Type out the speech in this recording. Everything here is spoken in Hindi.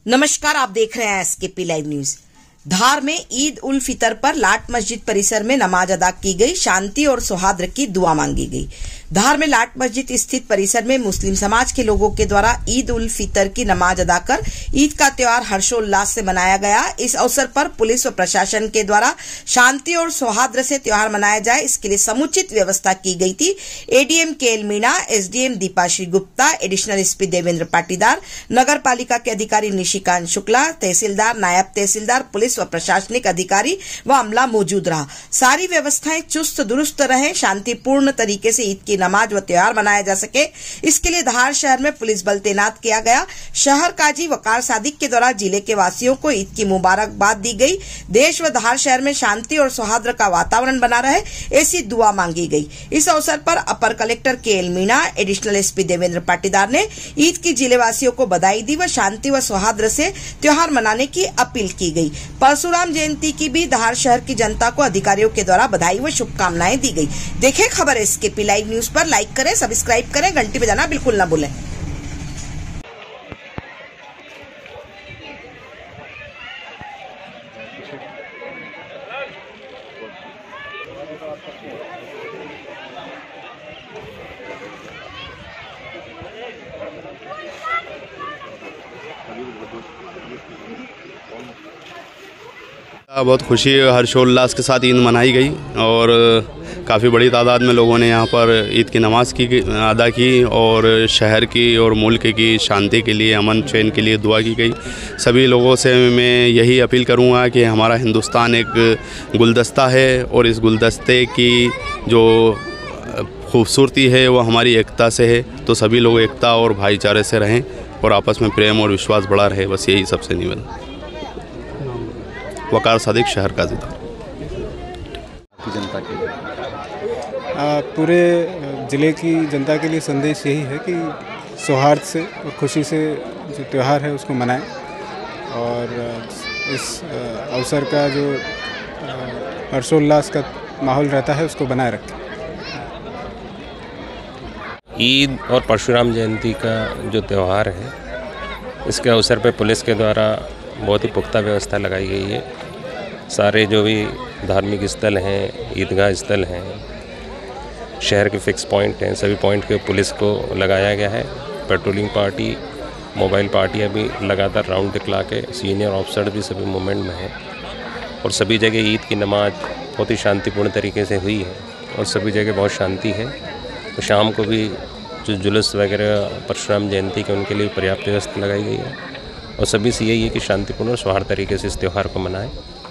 नमस्कार, आप देख रहे हैं एसकेपी लाइव न्यूज। धार में ईद उल फितर पर लाट मस्जिद परिसर में नमाज अदा की गई, शांति और सौहार्द की दुआ मांगी गई। धार में लाट मस्जिद स्थित परिसर में मुस्लिम समाज के लोगों के द्वारा ईद उल फितर की नमाज अदा कर ईद का त्योहार हर्षोल्लास से मनाया गया। इस अवसर पर पुलिस व प्रशासन के द्वारा शांति और सौहार्द से त्योहार मनाया जाए, इसके लिए समुचित व्यवस्था की गई थी। ADM KL Meena, SDM Dipashree Gupta, additional SP Devendra Patidar, नगर पालिका के अधिकारी निशिकांत शुक्ला, तहसीलदार, नायब तहसीलदार, पुलिस व प्रशासनिक अधिकारी व अमला मौजूद रहा। सारी व्यवस्थाएं चुस्त दुरुस्त रहे, शांतिपूर्ण तरीके से ईद की नमाज व त्योहार मनाया जा सके, इसके लिए धार शहर में पुलिस बल तैनात किया गया। शहर काजी वकार सादिक के द्वारा जिले के वासियों को ईद की मुबारकबाद दी गई। देश व धार शहर में शांति और सौहार्द का वातावरण बना रहे, ऐसी दुआ मांगी गई। इस अवसर पर अपर collector KL Meena, additional SP Devendra Patidar ने ईद की जिलेवासियों को बधाई दी व शांति व सौहार्द से त्योहार मनाने की अपील की गई। परशुराम जयंती की भी धार शहर की जनता को अधिकारियों के द्वारा बधाई व शुभकामनाएं दी गई। देखें खबर एसकेपी लाइव न्यूज पर, लाइक करें, सब्सक्राइब करें, घंटी बजाना बिल्कुल न भूलें। बहुत खुशी हर्षोल्लास के साथ ईद मनाई गई और काफ़ी बड़ी तादाद में लोगों ने यहाँ पर ईद की नमाज़ अदा की और शहर की और मुल्क की शांति के लिए, अमन चैन के लिए दुआ की गई। सभी लोगों से मैं यही अपील करूँगा कि हमारा हिंदुस्तान एक गुलदस्ता है और इस गुलदस्ते की जो खूबसूरती है वो हमारी एकता से है। तो सभी लोग एकता और भाईचारे से रहें और आपस में प्रेम और विश्वास बढ़ा रहे, बस यही सबसे निवेदन। वकार सादिक, शहर का जिला। जनता के लिए पूरे ज़िले की जनता के लिए संदेश यही है कि सौहार्द से और खुशी से जो त्यौहार है उसको मनाएं और इस अवसर का जो हर्षोल्लास का माहौल रहता है उसको बनाए रखें। ईद और परशुराम जयंती का जो त्यौहार है, इसके अवसर पर पुलिस के द्वारा बहुत ही पुख्ता व्यवस्था लगाई गई है। सारे जो भी धार्मिक स्थल हैं, ईदगाह स्थल हैं, शहर के फिक्स पॉइंट हैं, सभी पॉइंट के पुलिस को लगाया गया है। पेट्रोलिंग पार्टी, मोबाइल पार्टी अभी लगातार राउंड दिखला के, सीनियर ऑफिसर भी सभी मूवमेंट में हैं और सभी जगह ईद की नमाज बहुत ही शांतिपूर्ण तरीके से हुई है और सभी जगह बहुत शांति है। तो शाम को भी जो जुलूस वगैरह परशुराम जयंती के उनके लिए पर्याप्त व्यवस्था लगाई गई है और सभी से यही है कि शांतिपूर्ण और सौहार्द तरीके से इस त्यौहार को मनाएं।